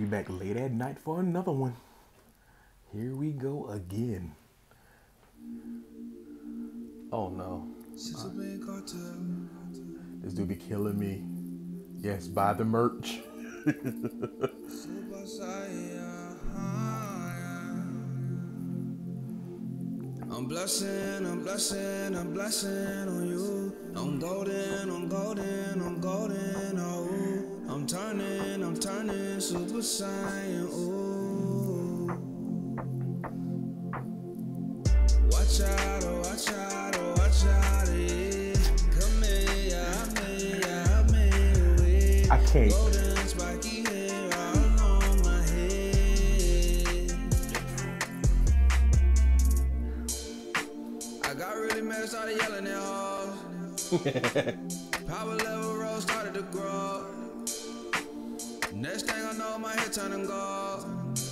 We back late at night for another one. Here we go again. Oh no. This dude be killing me. Yes, buy the merch. I'm blessing on you. I'm golden, oh. I'm turning Super Saiyan, ooh. Watch out, yeah. Come here, I can't. golden spiky hair all on my head. I got really mad, started yelling at hoes. Power level rose started to grow. Next thing I know, my head turning gold.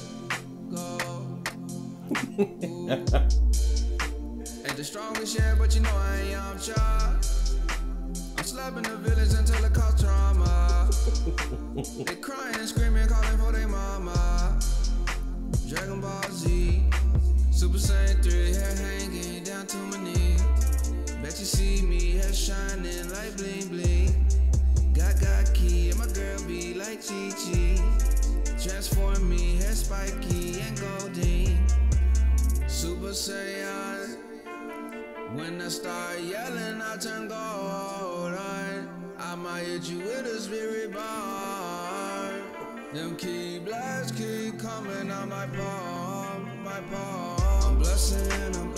Ain't the strongest yet, but you know I ain't young child. I'm slapping the village until it cause trauma. They crying and screaming, calling for their mama. Dragon Ball Z, Super Saiyan 3, hair hanging down to my knees. Bet you see me, hair shining like bling bling. Got key, and my girl be like Chi Chi. Transform me, hair spiky and golden. Super Saiyan. When I start yelling, I turn golden. I might hit you with a spirit bar. Them key blasts keep coming on my palm, I'm blessing on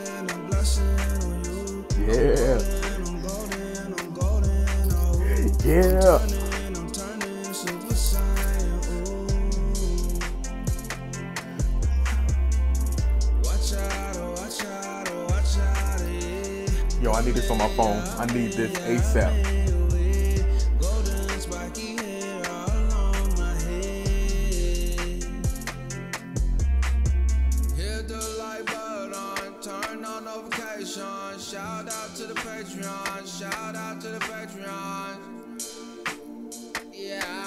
you. Yeah. I'm golden, oh. Yeah. I'm turning Super Saiyan, ooh. Watch out, yeah. Yo, I need this on my phone. I need this ASAP. Golden spiky hair all on my head. Hit the like button, turn on notifications. Shout out to the Patreon, yeah.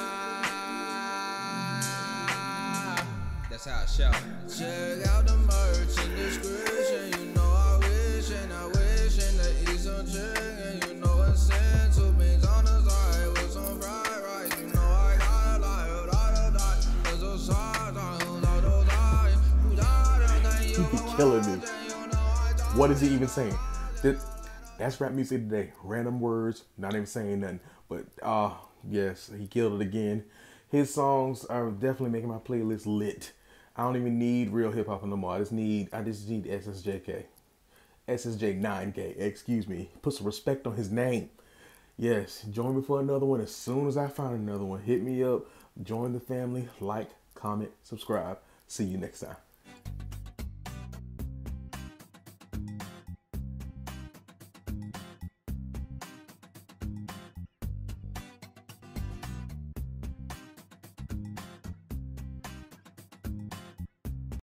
That's how I shout. Check out the merch in the description. You know I wish and the eat some chicken. You know it's sin, 2 beans on the side with some fried rice. You know I got a lot. There's a side, He be killing me. What is he even saying? That's rap music today. Random words, not even saying nothing. But yes, he killed it again. His songs are definitely making my playlist lit. I don't even need real hip hop no more. I just need SSJK. SSJ9K, excuse me. Put some respect on his name. Yes, join me for another one as soon as I find another one. Hit me up, join the family, like, comment, subscribe. See you next time.